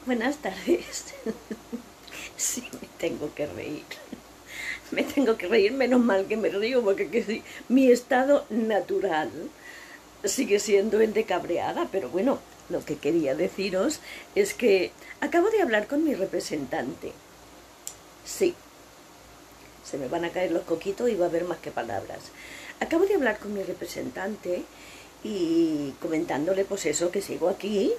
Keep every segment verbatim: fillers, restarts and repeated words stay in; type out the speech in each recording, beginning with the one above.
Buenas tardes. Sí, me tengo que reír. Me tengo que reír, menos mal que me río, porque que sí, mi estado natural sigue siendo el de cabreada, pero bueno, lo que quería deciros es que acabo de hablar con mi representante. Sí, se me van a caer los coquitos y va a haber más que palabras. Acabo de hablar con mi representante y comentándole pues eso, que sigo aquí.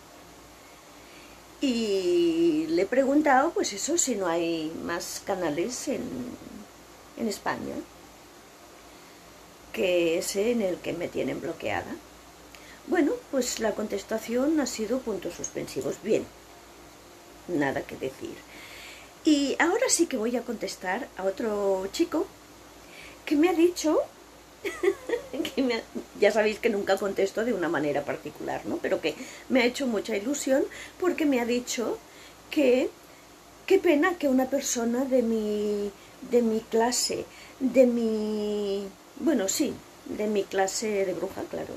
Y le he preguntado, pues eso, si no hay más canales en, en España, que ese en el que me tienen bloqueada. Bueno, pues la contestación ha sido puntos suspensivos. Bien, nada que decir. Y ahora sí que voy a contestar a otro chico que me ha dicho, que me ha, ya sabéis que nunca contesto de una manera particular, ¿no? Pero que me ha hecho mucha ilusión porque me ha dicho que qué pena que una persona de mi, de mi clase, de mi, bueno, sí, de mi clase de bruja, claro,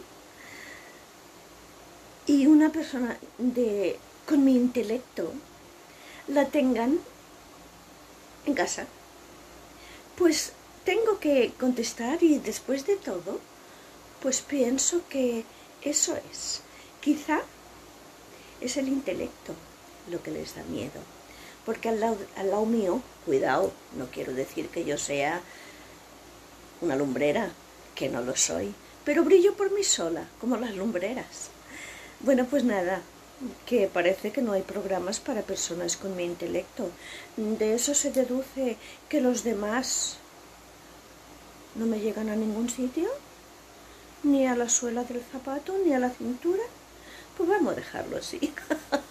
y una persona de, con mi intelecto, la tengan en casa. Pues tengo que contestar y después de todo, pues pienso que eso es. Quizá es el intelecto lo que les da miedo. Porque al lado, al lado mío, cuidado, no quiero decir que yo sea una lumbrera, que no lo soy, pero brillo por mí sola, como las lumbreras. Bueno, pues nada, que parece que no hay programas para personas con mi intelecto. De eso se deduce que los demás no me llegan a ningún sitio, ni a la suela del zapato, ni a la cintura. Pues vamos a dejarlo así.